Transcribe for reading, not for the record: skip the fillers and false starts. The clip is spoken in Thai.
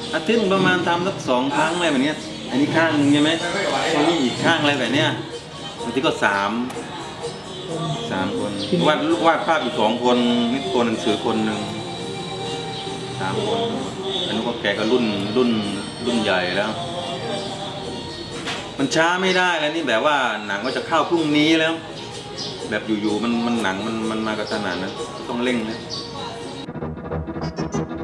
อาทิตย์ประมาณทำสัก2 ครั้งอะไรแบบนี้อันนี้ข้างนึงใช่ไหมตรงนี้อีกข้างอะไรแบบเนี้ยบางทีก็3 คนวาดภาพอีก2 คนนี่ตัวหนังสือคนหนึ่ง3 คนอันนี้ก็แกก็รุ่นใหญ่แล้วมันช้าไม่ได้แล้วนี่แบบว่าหนังก็จะเข้าพรุ่งนี้แล้วแบบอยู่ๆมันหนังมันมากระทันหันนะต้องเร่งนะ